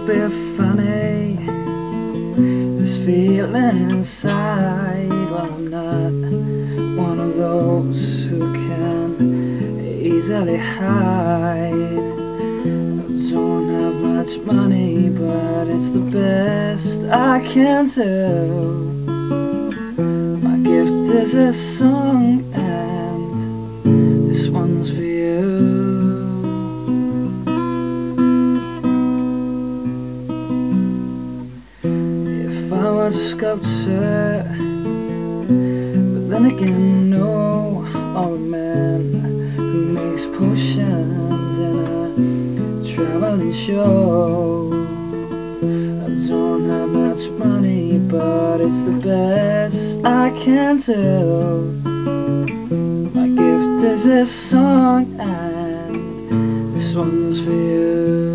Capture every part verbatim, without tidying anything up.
be funny, this feeling inside. Well, I'm not one of those who can easily hide. I don't have much money, but it's the best I can do. My gift is a song, and this one's for you. If I was a sculptor, but then again no, or a man who makes potions in a traveling show. I don't have much money, but it's the best I can do. My gift is this song, and this one's for you.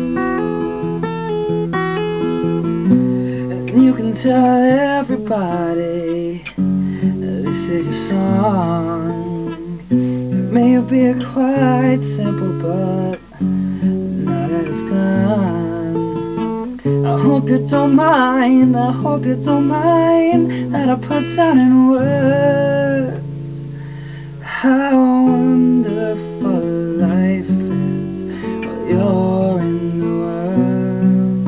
You can tell everybody this is your song. It may be quite simple, but not as it's done. I hope you don't mind, I hope you don't mind that I put down in words how wonderful life is while you're in the world.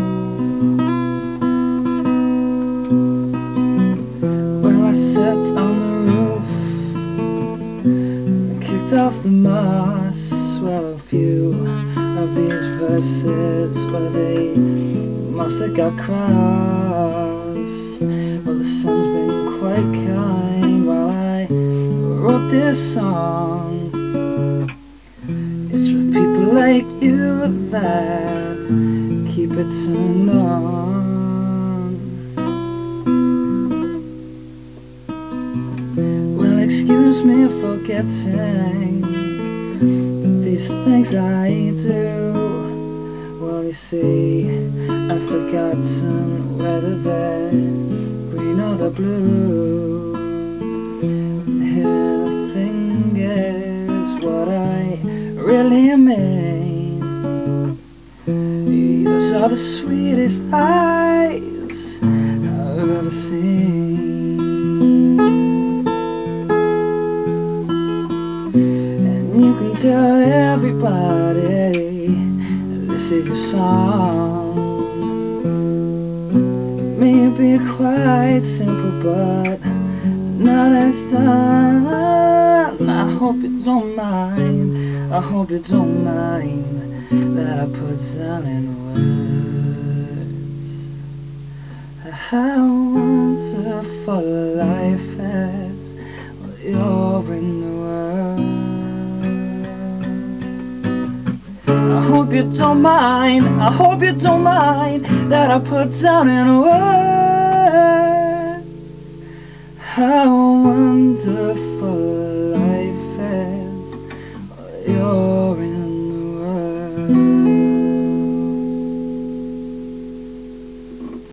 I sat on the roof and kicked off the moss. Well, a few of these verses, well, they must have got crossed. Well, the sun's been quite kind while I wrote this song. It's for people like you that keep it turned on. Excuse me for getting these things I do. Well, you see, I've forgotten whether they're green or the blue. And here the thing is what I really mean. Those are the sweetest eyes I've ever seen. You can tell everybody this is your song. It may be quite simple, but not as done. I hope you don't mind, I hope you don't mind that I put down in words how wonderful life is while you're in the world. I hope you don't mind, I hope you don't mind that I put down in words how wonderful